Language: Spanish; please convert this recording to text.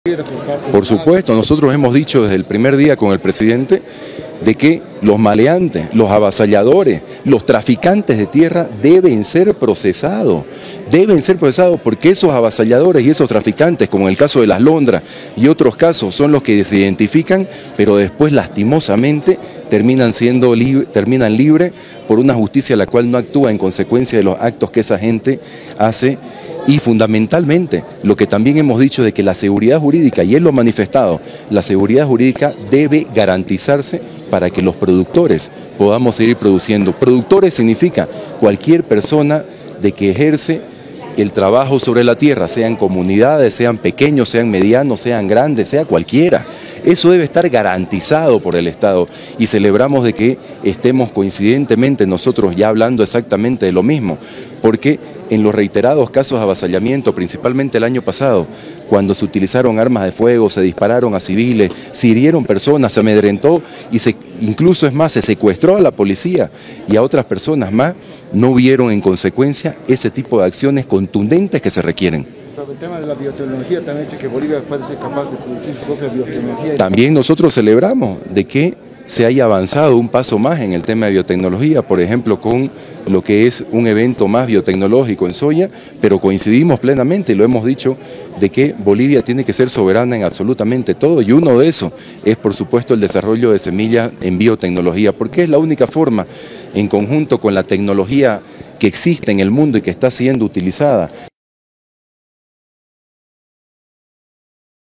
Por supuesto, nosotros hemos dicho desde el primer día con el presidente de que los maleantes, los avasalladores, los traficantes de tierra deben ser procesados porque esos avasalladores y esos traficantes, como en el caso de Las Londras y otros casos, son los que se identifican, pero después lastimosamente terminan libres por una justicia la cual no actúa en consecuencia de los actos que esa gente hace. Y fundamentalmente, lo que también hemos dicho de que la seguridad jurídica, y él lo ha manifestado, la seguridad jurídica debe garantizarse para que los productores podamos seguir produciendo. Productores significa cualquier persona de que ejerce el trabajo sobre la tierra, sean comunidades, sean pequeños, sean medianos, sean grandes, sea cualquiera. Eso debe estar garantizado por el Estado y celebramos de que estemos coincidentemente nosotros ya hablando exactamente de lo mismo, porque en los reiterados casos de avasallamiento, principalmente el año pasado, cuando se utilizaron armas de fuego, se dispararon a civiles, se hirieron personas, se amedrentó y incluso es más, se secuestró a la policía y a otras personas más, no vieron en consecuencia ese tipo de acciones contundentes que se requieren. Sobre el tema de la biotecnología, también dice que Bolivia puede ser capaz de producir su propia biotecnología. También nosotros celebramos de que se haya avanzado un paso más en el tema de biotecnología, por ejemplo, con lo que es un evento más biotecnológico en soya, pero coincidimos plenamente, y lo hemos dicho, de que Bolivia tiene que ser soberana en absolutamente todo, y uno de esos es, por supuesto, el desarrollo de semillas en biotecnología, porque es la única forma, en conjunto con la tecnología que existe en el mundo y que está siendo utilizada,